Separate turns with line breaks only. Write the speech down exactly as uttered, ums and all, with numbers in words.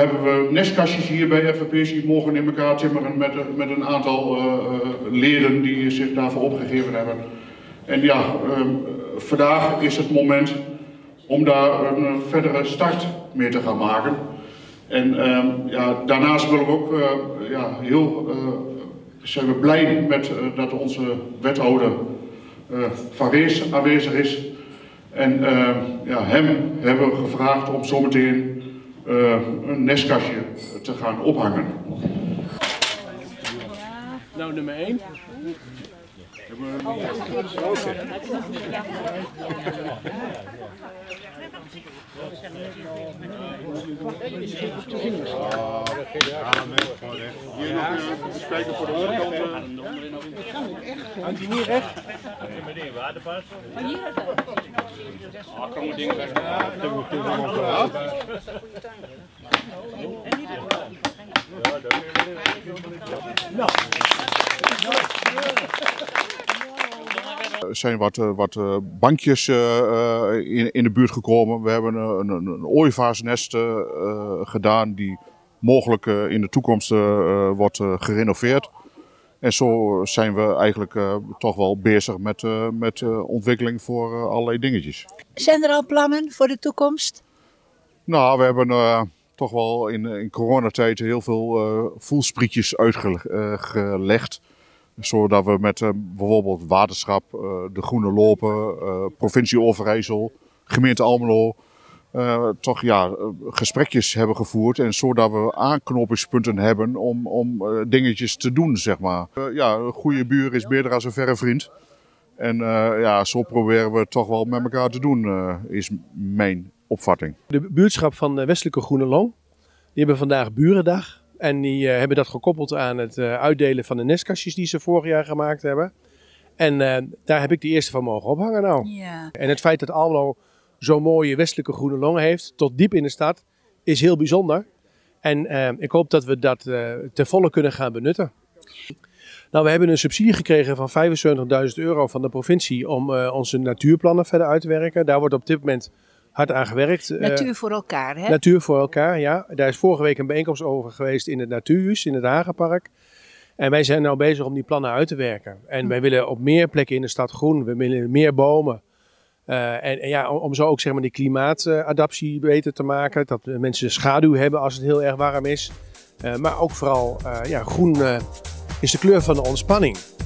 hebben we nestkastjes hier bij F V P die mogen in elkaar timmeren met, met een aantal uh, leden die zich daarvoor opgegeven hebben. En ja, um, vandaag is het moment om daar een verdere start mee te gaan maken. En um, ja, daarnaast willen we ook uh, ja, heel uh, zijn we blij met uh, dat onze wethouder uh, Van Rees aanwezig is. En uh, ja, hem hebben we gevraagd om zometeen uh, een nestkastje te gaan ophangen.
Nou, nummer één.
Hier nog een spijker voor de onderkant.
Hangt hij niet recht?
Meneer waterpas.
Ah, kan we dingen weg.
Er zijn wat, wat bankjes in, in de buurt gekomen. We hebben een, een, een ooievaarsnest uh, gedaan die mogelijk uh, in de toekomst uh, wordt uh, gerenoveerd. En zo zijn we eigenlijk uh, toch wel bezig met, uh, met uh, ontwikkeling voor uh, allerlei dingetjes.
Zijn er al plannen voor de toekomst?
Nou, we hebben uh, toch wel in, in coronatijd heel veel uh, voelsprietjes uitgelegd. Zodat we met uh, bijvoorbeeld waterschap, uh, de Groene Lopen, uh, provincie Overijssel, gemeente Almelo, uh, toch ja, uh, gesprekjes hebben gevoerd. En zodat we aanknopingspunten hebben om, om uh, dingetjes te doen, zeg maar. Uh, ja, een goede buur is beter dan een verre vriend. En uh, ja, zo proberen we het toch wel met elkaar te doen, uh, is mijn opvatting.
De buurtschap van de Westelijke Groenelong, die hebben vandaag Burendag. En die uh, hebben dat gekoppeld aan het uh, uitdelen van de nestkastjes die ze vorig jaar gemaakt hebben. En uh, daar heb ik de eerste van mogen ophangen nou.
Ja.
En het feit dat Almelo zo'n mooie Westelijke Groenelong heeft, tot diep in de stad, is heel bijzonder. En uh, ik hoop dat we dat uh, ten volle kunnen gaan benutten. Nou, we hebben een subsidie gekregen van vijfenzeventigduizend euro van de provincie om uh, onze natuurplannen verder uit te werken. Daar wordt op dit moment hard aan gewerkt.
Natuur voor elkaar, hè?
Natuur voor elkaar, ja. Daar is vorige week een bijeenkomst over geweest in het Natuurhuis, in het Hagenpark. En wij zijn nou bezig om die plannen uit te werken. En wij willen op meer plekken in de stad groen. We willen meer bomen. Uh, en, en ja, om, om zo ook zeg maar die klimaatadaptie beter te maken. Dat mensen schaduw hebben als het heel erg warm is. Uh, maar ook vooral, uh, ja, groen uh, is de kleur van de ontspanning.